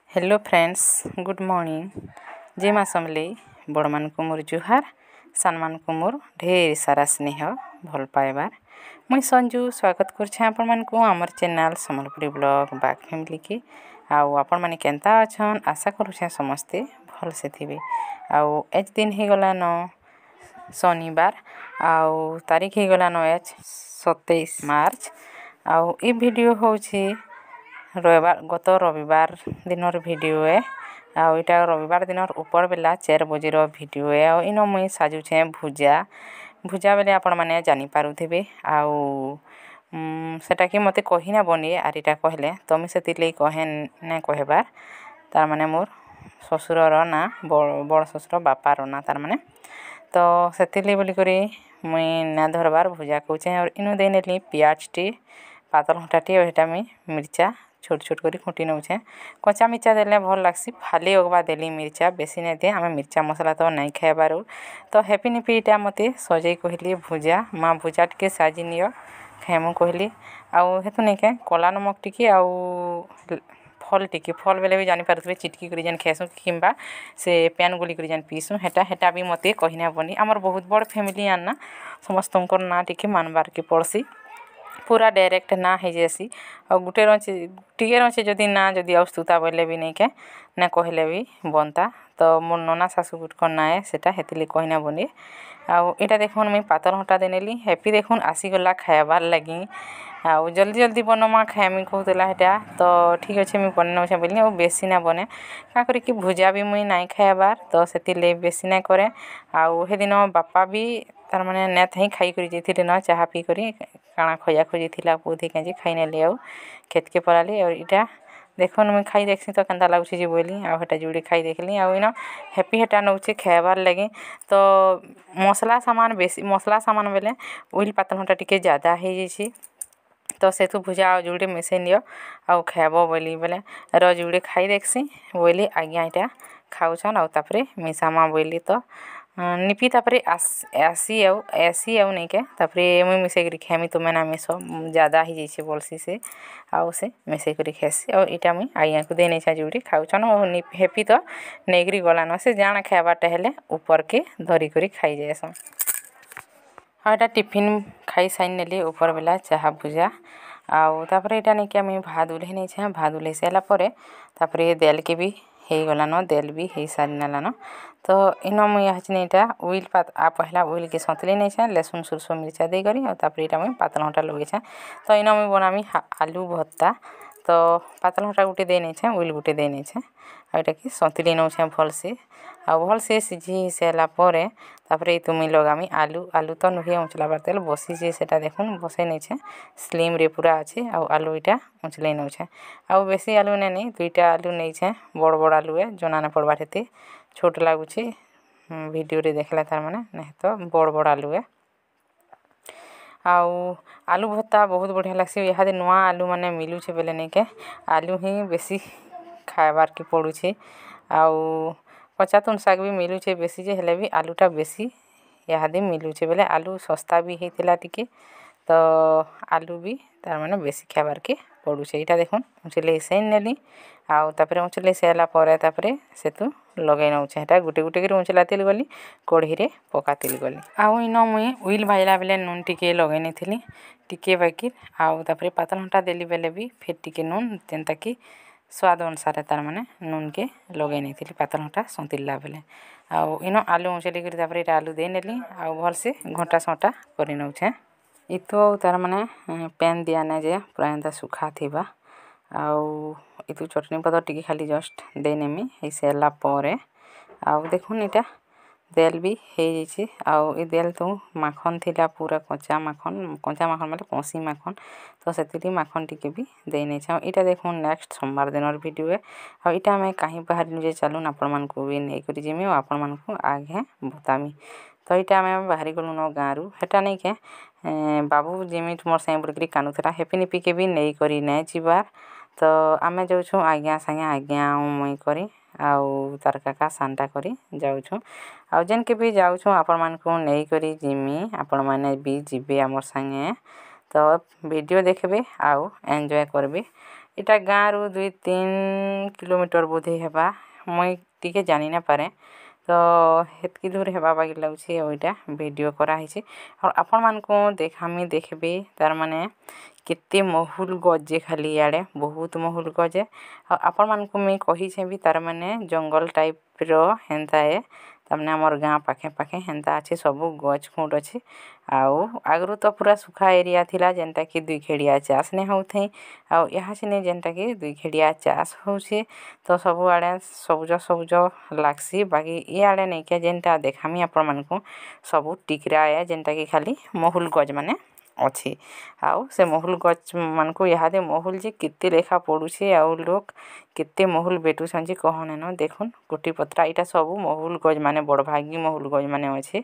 Hello friends good morning जे माँ समले बड़ मान को मोर जुहार सान मान को मोर ढेर सारा स्नेह भल पाइबार मुई संजू स्वागत करछे आपण मान को हमर चैनल समलपुरी ब्लॉग बाग फैमिली के आउ आपण माने केनता अछन आशा करूछे समस्ते भल से थिबे। आउ एज दिन हे गला न शनिवार आउ तारीख हे गला न एज 27 मार्च आउ ई वीडियो होछि गत रविवार दिनर वीडियो है। आउ इटा रविवार दिनर ऊपर बेला 4 बजे रो वीडियो है। आउ इनो मुई साजुछे भुजा बेले आपण माने जानि पारुथिबे। आउ सेटा कि मते कहिना बनी आर इटा कहले तमे सेतिले कहे ने कहबार तार माने मोर ससुरर ना बड़ ससुर बापार ना तार माने तो सेतिले बोली करी मुई ना धरबार भुजा कहूछे। और इनु देनेली प्याज टी पातल हटाटी और हेटा मी मिर्चा छोट छोट करी खुंटी नउछे। कच्चा मिर्चा देले भल लागसी फाली ओगबा देली मिर्चा बेसी नै दे आमे मिर्चा मसाला तो नै खाइबारु तो हैप्पी निपी इटा मते सजै कहली भुजा माँ भुजा टिके साजी नियो खाइमु कहली। आउ हेतु नै के कला नमक टिके आउ फल बेले भी जानि पारुथबे चिटकी करी जन खेसु किंबा से पैन गुली करी जन पीसु हेटा भी मते कहिना बनी हमर बहुत बड़ फैमिली आना समस्तंकर ना टिके मानबार के पड़सी पूरा डायरेक्ट ना हे जेसी और गुटे रचे जदि ना जदि आउस्तुता बोले भी नहीं के ना कहले भी बनता तो मोर नना सासु गुटक ना है सेटा हेतिले कहिना बनी। आउ एटा देखुन मैं पातल हटा देनेली हैप्पी देखुन आसी गला खाइबार लगी आउ जल्दी जल्दी बनमा खाइमी कहतला हेटा तो ठीक अच्छे मैं बने नछे बोली और बेसी ना बने का करी कि भुजा भी मुई नाइ खाइबार तो सेतिले बेसी ना करे। आउ हे दिन बापा भी तार माने नेत ही खाई करी जेथिले न चाहा पी करी काना खोया खोजी थिला पोथी काजी खाई नेले आउ खेत के पराली और इटा देखुन मुई खाई देखसी तो केनता लागुछि जे बोली आ हेटा जुड़ी खाई देखली आउ इनो हैप्पी हेटा नउछि खाइबार लगी तो मसला सामान बेले ओइल पातल हटा टिके ज्यादा हे जेछि तो सेतु भुजा आ जुड़े मिसे नियो आउ खाइबो बोली बेले र जुड़े खाई देखसी बोली आज्ञा इटा खाउछन आउ तापरे मिसामा बोली तो निपी तापरे ऐसी आउ नहीं के तापरे मुई मिसे करी खाइमी तो मैना मिसो ज्यादा ही जैसे बोलसी से आउ से मिसे करी खाइसी और इटा मुई आइया को देने छा जुड़ी खाउछन और हैप्पी तो नेगरी गलान से जाना खाइबाटा हेले ऊपर के धरी करी खाई जाएसन। हाँ एटा टिफिन खाई साइन नेली ऊपर बेला चाहा भुजा आउ तापरे एटा नहीं के मुई भात उल्हे नहीं छे भात उल्हे साला परे तापरे देल के भी हे गलान देल भी हे सारी नालान तो इनो मुई हचने इटा ओइल पहला ओइल के सतली नहीं छे लहसुन सुरसो मिर्चा दे करी और तापरे इटा मुई पातल हटा लगे छे तो इनो मुई बनामी आलू भत्ता तो पातल हटा गुटे दे नहीं छे ओइल गुटे दे नहीं छे और इटा कि सतली नौ छे भल से सिझी साला परे तापरे तुमी लगामी आलू तो नुहे उंचला बारतेल बसी जे सेटा देखुन बसे नहीं छे स्लिम रे पूरा अच्छे आउ आलू इटा उंचले नौ छे आउ बेसी आलू नहीं दुईटा आलू नहीं छे बड़ आलू है जना ना पड़बार हेते छोट लागुछि वीडियो रे देखला तार माने नहीं तो बड़ आलू है। आउ आलू भत्ता बहुत बढ़िया लागसी इहादे नुआ आलू माने मिलू छे बेले नहीं के आलू ही बेसी खाइबार के पड़ुछे आउ कच्चा तुन साग भी मिलू छे बेसी जे हेले भी आलूटा बेसी इहादे मिलू छे बेले आलू सस्ता भी हेतिला टिके तो आलू भी तार माने बेसी खाइबार के पड़ुछे। इटा देखुन उचले सेन नेली आउ तापरे उचले सेला परे तापरे सेतु लगे नउछे हेटा गुटे गुटे करी उचला तेल गली कढ़ी रे पका तेल गली आउ इनो मुई ओइल भाइला बेले नून टिके लगे नेथिली टिके बाकी आउ तापरे पातल हटा देली बेले भी फिर टिके नून जेंता कि स्वाद अनुसार तार माने नून के लगे नेथिली पातल हटा संतिला बेले आउ इनो आलू उचली करी तापरे आलू दे नेली आउ भल से घंटा सटा करी नउछे इतो तार माने पैन दिया ना जे पूरा एंता सुखा थिबा आउ इतु चटनी पतर टिके खाली जस्ट दे नेमी हे सेला परे आउ देखुन इटा देल भी हे जेछि आउ ए देल तो माखन थिला पूरा कच्चा माखन माने पसी माखन तो सेतिली माखन टिके भी दे नै छ। इटा देखुन नेक्स्ट सोमवार दिनर वीडियो है और इटा मैं कहीं बाहर निजे चलून आपण मन को भी नै करी जेमी आपण मन को आगे बतामी तो इटा मैं बाहरी गलु न गारू हेटा नै के बाबू जेमी तुमर साई बुरकरी कानु थरा हैप्पी निपी के भी नै करी नै जिबार तो आमे जाउ छु आज्ञा संगे आज्ञा मुई करी आउ तार काका सांटा करी जाउ छु आउ जेन के भी जाउ छु आपण मन को नै करी जिमी आपण माने भी जिबे हमर संगे तो वीडियो देखबे आउ एन्जॉय करबे इटा गाँ रु 2-3 किलोमीटर बोधे हेबा मुई टिके जानि ना पारे तो हेतकी दूर हेबा बागी लाଗୁଛି ଆଉ ଏଇଟା ଭିଡ଼ିଓ କରାହେଇଛି ଆଉ ଆପଣମାନଙ୍କୁ ଦେखाମି ଦେଖିବେ ତାର ମାନେ କେତେ ମହୁଲ ଗଛ ଖାଲି ଇଆଡ଼େ ବହୁତ ମହୁଲ ଗଛ ଆଉ ଆପଣମାନଙ୍କୁ ମୁଇଁ କହିଛେ ବି ତାର ମାନେ ଜଙ୍ଗଲ ଟାଇପ୍ର ହେନ୍ତା ଏ ତାମାନେ ଆମର ଗାଁ ପାଖେ ପାଖେ ହେନ୍ତା ଅଛି ସବୁ ଗଛ ଖୁଣ୍ଟ ଅଛି ଆଉ ଆଗରୁ ତ ପୁରା ସୁଖା ଏରିଆ ଥିଲା ଯେନ୍ତା କି ଦୁଇ ଖେଡ଼ିଆ ଚାଷ ନି ହଉଥାଇ ଆଉ ଏହା ସିନେ ଯେନ୍ଟା କି ଦୁଇ ଖେଡ଼ିଆ ଚାଷ ହଉଛି ତ ସବୁଆଡ଼େ ସବୁଜ ସବୁଜ ଲାଗ୍ସି ବାକି ଇଆଡ଼େ ନେଇକେ ଯେନ୍ଟା ଦେखाମି ଆପଣମାନଙ୍କୁ ସବୁ ଟିକରା ଏ ଯେନ୍ଟା କି ଖାଲି ମହୁଲ ଗଛ ମାନେ ଅଛି ଆଉ ସେ ମହୁଲ ଗଛ ମାନଙ୍କୁ ଇହାଦେ ମହୁଲ ଯେ କେତେ ଲେଖା ପଡ଼ୁଛି ଆଉ ଲୋକ କେତେ ମହୁଲ ବେଟୁଛନ୍ ଯେ କହନେନ ଦେଖୁନ୍ ଗୋଟି ପତ୍ରା ଏଇଟା ସବୁ ମହୁଲ ଗଛ ମାନେ ବଡ଼ ଭାଗୀ ମହୁଲ ଗଛ ମାନେ ଅଛି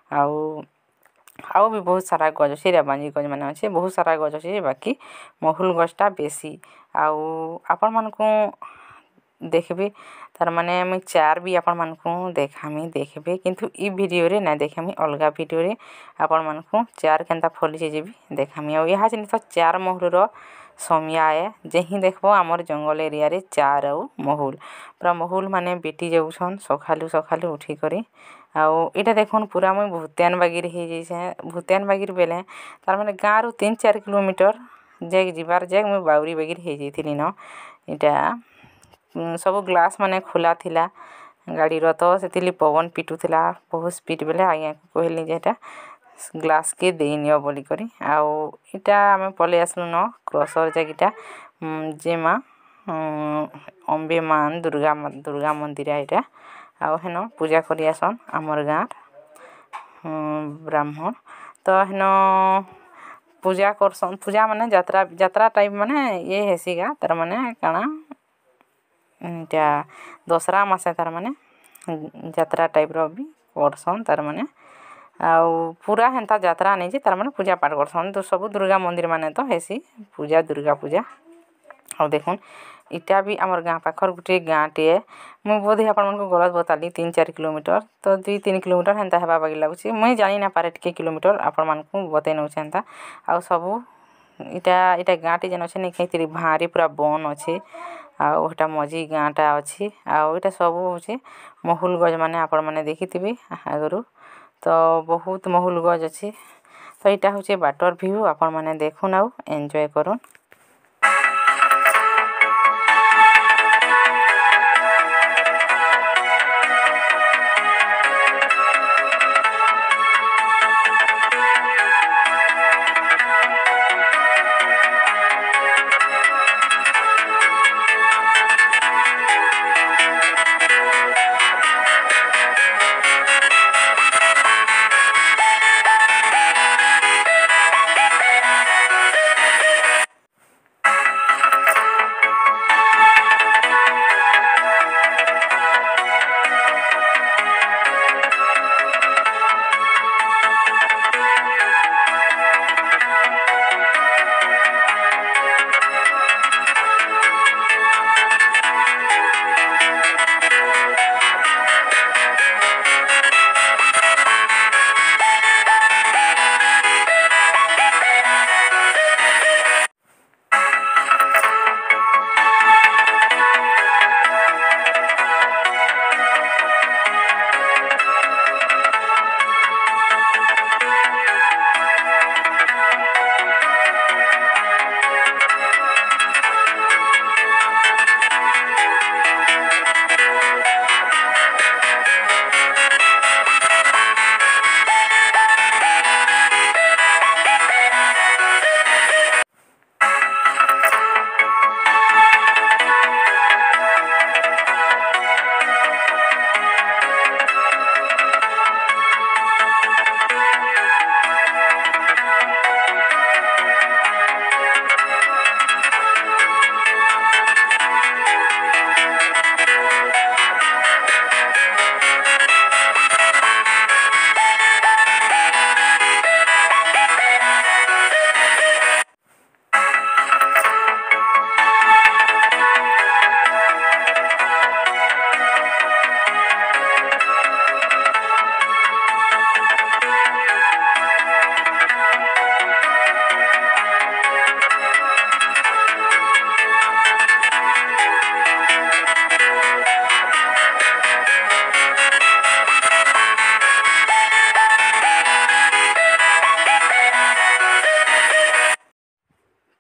ଆଉ ବି ବହୁତ ସାରା ଗଛ ଅଛି ରେବାଞ୍ଜି ଗଛ ମାନେ ଅଛି ବହୁତ ସାରା ଗଛ ଅଛି ବାକି ମହୁଲ ଗଛଟା ବେଶୀ ଆଉ ଆପଣମାନଙ୍କୁ ଦେଖିବେ ତାର ମାନେ ମୁଇଁ ଚାର ବି ଆପଣମାନଙ୍କୁ ଦେखाମି ଦେଖିବେ କିନ୍ତୁ ଇ ଭିଡ଼ିଓରେ ନାଇଁ ଦେखाମି ଅଲଗା ଭିଡ଼ିଓରେ ଆପଣମାନଙ୍କୁ ଚାର କେନ୍ତା ଫଳିଛି ଯିବି ଦେखाମି ଆଉ ଏହା ଜିନିଷ ଚାର ମହୁଲର ସମିଆ ଏ ଯେ ହିଁ ଦେଖବ ଆମର ଜଙ୍ଗଲ ଏରିଆରେ ଚାର ଆଉ ମହୁଲ ପୁରା ମହୁଲ ମାନେ ବିଟି ଯାଉଛନ୍ ସଖାଲୁ ସଖାଲୁ ଉଠିକରି ଆଉ ଏଇଟା ଦେଖୁନ୍ ପୁରା ମୁଇଁ ଭୁତିଆନ ବାଗିର ହେଇଯାଇଛେ ଭୁତିଆନ ବାଗିର ବେଲେ ତାର ମାନେ ଗାଁରୁ 3-4 କିଲୋମିଟର ଯାଇକି ଯିବାର ଯାକ ମୁଇଁ ବାଉରି ବାଗିର ହେଇଯାଇଥିଲି ନ ଏଇଟା ସବୁ ଗ୍ଲାସ୍ ମାନେ ଖୋଲା ଥିଲା ଗାଡ଼ିର ତ ସେଥିଲି ପବନ ପିଟୁଥିଲା ବହୁତ ସ୍ପିଡ଼ ବେଲେ ଆଜ୍ଞାକୁ କହିଲି ଯେ ଏଇଟା ଗ୍ଲାସ୍କେ ଦେଇନିଅ ବୋଲିକରି ଆଉ ଏଇଟା ଆମେ ପଳେଇ ଆସିଲୁ ନ କ୍ରସର ଜାଗିଟା ଯେ ମା ଅମ୍ବେ ମା ଦୁର୍ଗା ମନ୍ଦିର ଏଇଟା ଆଉ ହେନ ପୂଜା କରି ଆସନ୍ ଆମର ଗାଁର ବ୍ରାହ୍ମଣ ତ ହେନ ପୂଜା କରସନ୍ ପୂଜା ମାନେ ଯାତ୍ରା ଟାଇପ୍ ମାନେ ଇଏ ହେସିଗା ତାର ମାନେ କାଣା ଏଇଟା ଦଶରା ମାସେ ତାର ମାନେ ଯାତ୍ରା ଟାଇପ୍ର ବି କରସନ୍ ତାର ମାନେ ଆଉ ପୁରା ହେନ୍ତା ଯାତ୍ରା ନେଇ ଯେ ତାର ମାନେ ପୂଜା ପାଠ କରସନ୍ ତ ସବୁ ଦୁର୍ଗା ମନ୍ଦିର ମାନେ ତ ହେସି ପୂଜା ଦୁର୍ଗା ପୂଜା ଆଉ ଦେଖୁନ୍ ଇଟା ବି ଆମର ଗାଁ ପାଖର ଗୋଟେ ଗାଁଟିଏ ମୁଇଁ ବୋଧେ ଆପଣମାନଙ୍କୁ ଗଲତ ବତାଲି 3-4 କିଲୋମିଟର ତ 2-3 କିଲୋମିଟର ହେନ୍ତା ହେବା ବାକି ଲାଗୁଛି ମୁଇଁ ଜାଣି ନା ପାରେ ଟିକେ କିଲୋମିଟର ଆପଣମାନଙ୍କୁ ବତେଇ ନେଉଛେ ହେନ୍ତା ଆଉ ସବୁ ଇଟା ଗାଁଟି ଯେନ୍ ଅଛେ ନି ଖାଇଥିରି ଭାଁରେ ପୁରା ବନ ଅଛେ ଆଉ ହେଟା ମଝି ଗାଁଟା ଅଛି ଆଉ ଏଇଟା ସବୁ ହଉଛି ମହୁଲ ଗଛ ମାନେ ଆପଣମାନେ ଦେଖିଥିବେ ଆଗରୁ ତ ବହୁତ ମହୁଲ ଗଛ ଅଛି ତ ଏଇଟା ହଉଛି ବାଟର ଭିଉ ଆପଣମାନେ ଦେଖୁନ୍ ଆଉ ଏନ୍ଜୟ କରୁନ୍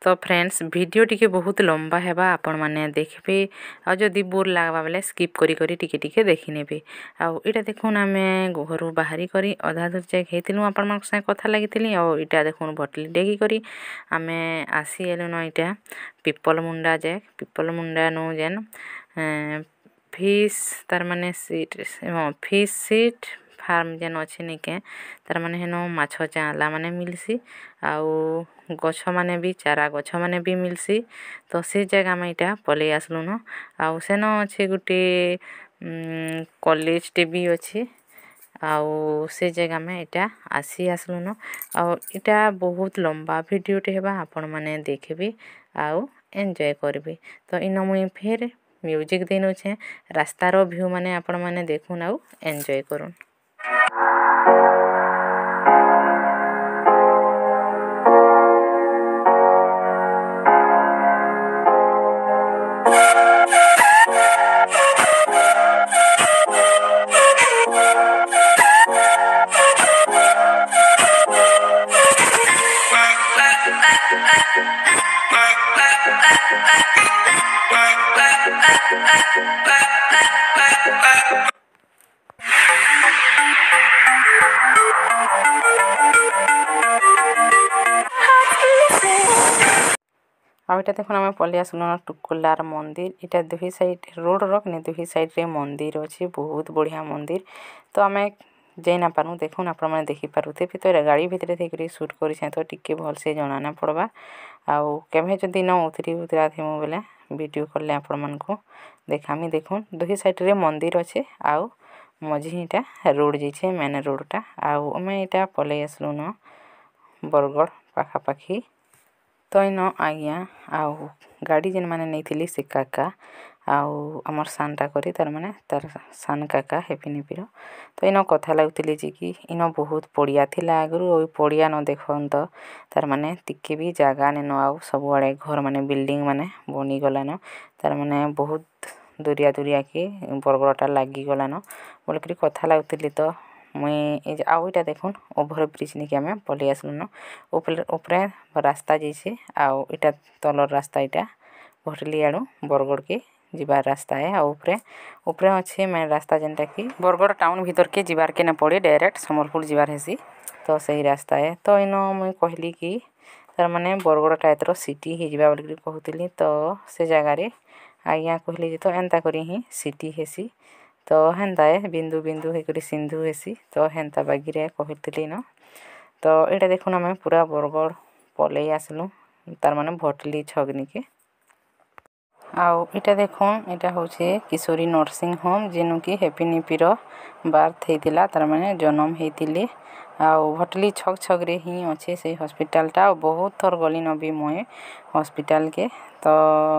तो फ्रेंड्स वीडियो टिके बहुत लंबा हेबा आपण माने देखबे आ जदी बोर लागबा बेले स्किप करी करी टिके टिके देखि नेबे। आ इटा देखुन आमे घरु बाहरी करी आधा दूर जाय हेतिलु आपण मन से कथा लागितिली आ इटा देखुन भटली डेगी करी आमे आसी एलु न इटा पिपल मुंडा जाय पिपल मुंडा नु जेन फिश तार माने सीट फिश सीट फार्म जेन अछि निके तार माने हेनो माछो चाला माने मिलसी आउ गछ माने भी चारा गछ माने भी मिलसी। तो से जगह में इटा पले आसलु न आउ सेन अछि गुटे कॉलेज टे भी अछि आउ से जगह में इटा आसी आसलु न आउ इटा बहुत लंबा वीडियो टे हेबा आपण माने देखबे आउ एन्जॉय करबे। तो इन मुई फेर म्यूजिक देनु छे रास्ता रो व्यू माने आपण माने देखुन आउ एन्जॉय करूँ। आउ इटा देखुन आमे पले आसलु न टुकुलार मंदिर इटा दुही साइड रोड रक ने दुही साइड रे मंदिर अछि बहुत बढ़िया मंदिर। तो आमे जै ना पारु देखुन आपण माने देखि पारुते भितर गाड़ी भितरे थेकरी शूट करि छै तो टिके भल से जणा ना पड़बा आउ केभे जदी न उतरी उतरा थिमु बेले वीडियो करले आपण मन को देखामी। देखुन दुही साइड रे मंदिर अछि आउ मझी इटा रोड जे छै मेन रोड टा आउ आमे इटा पले आसलु न बरगड़ पाखा पाखी। तो इन आज्ञा आउ गाड़ी जेन माने नैथिली से काका आउ हमर सानटा करी तार माने तार सान काका हेपी निपिरो। तो इन कथा लागुतिली जे कि इन बहुत पड़िया थिला आगरु ओइ पड़िया न देखन तो तार माने तिके भी जागा ने न आउ सब आड़े घर माने बिल्डिंग माने बनी गलान तार माने बहुत दुरिया दुरिया के बरगड़टा लागी गलान बोलकरी कथा लागुतिली। तो मुई आउ इटा देखुन ओभर ब्रिज निके आमे पले आसलु न ऊपरे रास्ता जैसे आउ इटा तलर रास्ता इटा भटली आडू बरगड़ के जिबार रास्ता है आ ऊपरे अच्छे मेन रास्ता जेनटा कि बरगड़ टाउन भीतर के जिबार के न पड़े डायरेक्ट संबलपुर जिबार हेसी तो सही रास्ता है। तो इन मुई कहली कि तार माने बरगड़टा एतर सिटी हे जिबा बोलकरी कहूतिली तो से जगह रे आज्ञा कहली जे तो एंता करी ही सिटी हेसी तो हेन्ता है बिंदु बिंदु हे करी सिंधु हेसी तो हेन्ता बागिरे कहूतिली न। तो एटा देखुन आमे पूरा बरगड़ पले आसलु तार माने भटली छगनी के आउ इटा देखुन इटा होचे किशोरी नर्सिंग होम जेनु की हैप्पी निपिरो बार्थ हेतिला तार माने जन्म हेतिले आउ भटली छग छग रे ही अच्छे से हॉस्पिटल टा बहुत थर गली न भी मोए हॉस्पिटल के। तो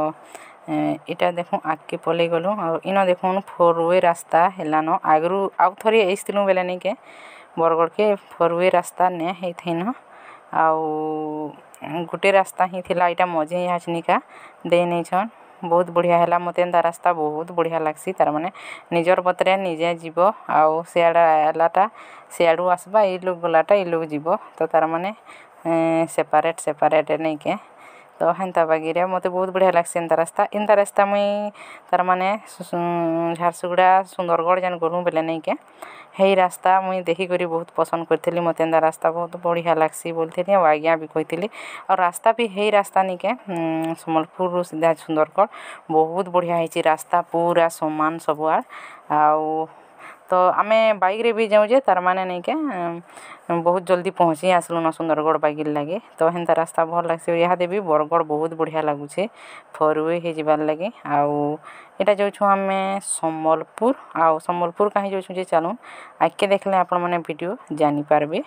इटा देखु आके पले गलु और इन देखुन फोर वे रास्ता हेला न आगरु आउ थरी एस्तिलु बेले नै के बरगड़ के फोर वे रास्ता ने हेथैन आउ गुटे रास्ता ही थिला इटा मजे हाचनिका दे नै छन बहुत बढ़िया हैला मते एंदा रास्ता बहुत बढ़िया लागसी तार माने निजर बतरे निजे जीवो आउ सेआडा आलाटा सेआडू आसबा ए लोग गलाटा ए लोग जीवो तो तार माने सेपरेट सेपरेट नै के तो हेन्ता बागिरे मते बहुत बढ़िया लागसी एंता रास्ता मुई तार माने झारसुगुड़ा सुंदरगढ़ जन गलु बेले नै के हेई रास्ता मुई देखि करी बहुत पसंद करथिली मते एंता रास्ता बहुत बढ़िया लागसी बोलथिली आ आज्ञा भी कहथिली और रास्ता भी हेई रास्ता नै के संबलपुर रु सीधा सुंदरगढ़ बहुत बढ़िया हेची रास्ता पूरा समान सबुआर आउ तो आमे बाइक रे भी जाऊ जे तार माने नै के बहुत जल्दी पहुंची आसलु न सुंदरगढ़ बागिर लागे तो हेन्ता रास्ता भल लागसे यहाँ देबी बरगड़ बहुत बढ़िया लागुछे फोर वे हे जिबार लागे आउ एटा जाउछु आमे संबलपुर आउ संबलपुर काहे जाउछु जे चालू आके देखले आपण माने वीडियो जानि पारबे।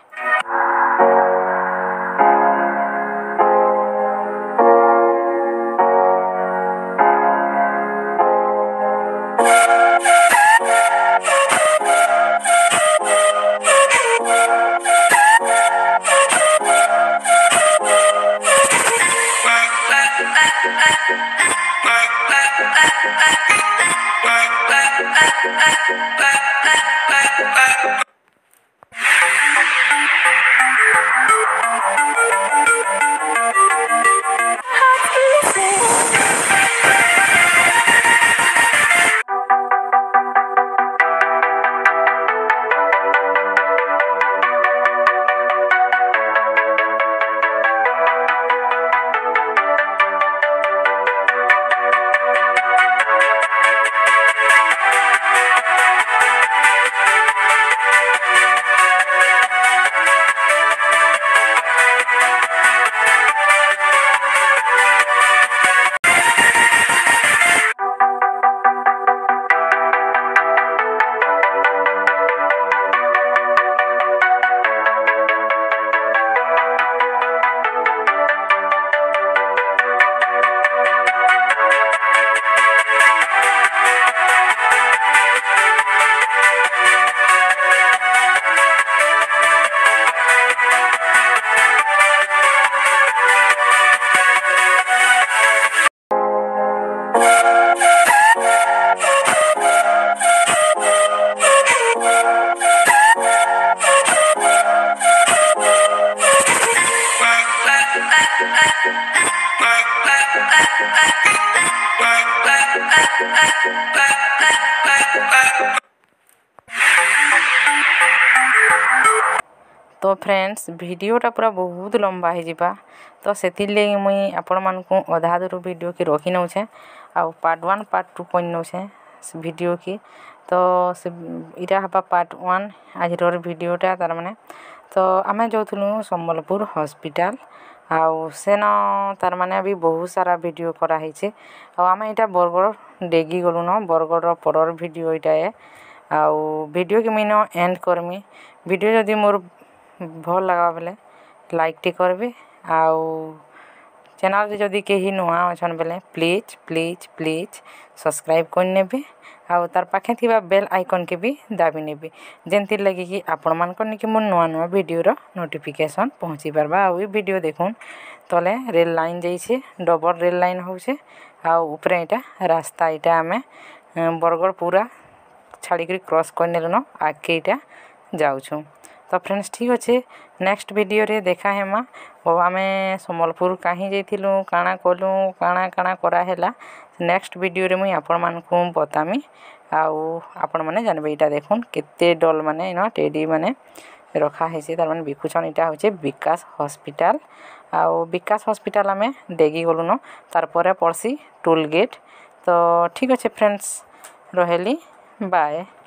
तो फ्रेंड्स वीडियोटा पूरा बहुत लंबा हो जावा तो से मुई आपण मानकु अधा दूर वीडियो की रखी नौछे आ पार्ट 1 पार्ट 2 कर नौछे वीडियो की तो से इटा हबा पार्ट 1 आज वीडियोटा तार माने तो आमे जाउथुलु संबलपुर हॉस्पिटल आउ सेन तार माने अभी बहुत सारा वीडियो करा हिचे आ आमे इटा बरगड़ डेगी गलु न बरगड़ परर वीडियो इटा है आउ वीडियो के मीनो एंड करमी वीडियो जदि मोर भल लगा बेले लाइक टी करबे आउ चैनल रे जदि केही नुआ अछन बेले प्लीज प्लीज प्लीज सब्सक्राइब कर नेबे आउ तार पाखे थिबा बेल आइकन के भी दाबी नेबे जेंति लगी कि आपण मान को निके मोर नुआ नुआ वीडियो रो नोटिफिकेशन पहुंची परबा आउ वीडियो देखुन तले रेल लाइन जाइछे डबल रेल लाइन होछे आउ ऊपरे इटा रास्ता इटा हमें बरगड़ पूरा छाड़ी कर क्रॉस कर नेल न आगे इटा जाउछु तो फ्रेंड्स ठीक अच्छे नेक्स्ट वीडियो रे देखा हेमा और आमे संबलपुर कहीं जाइथिलु काना कलु काना काना करा हैला नेक्स्ट वीडियो रे मुई आपण मानकु बतामी आउ आपण माने जानबे इटा देखुन केते डॉल माने इना टेडी माने रखा हेसे तार माने बिकुछन इटा होचे विकास हॉस्पिटल आउ विकास हॉस्पिटल आमे डेगी गलु न तार परे पड़सी टोल गेट तो ठीक अच्छे फ्रेंड्स रहेली बाय।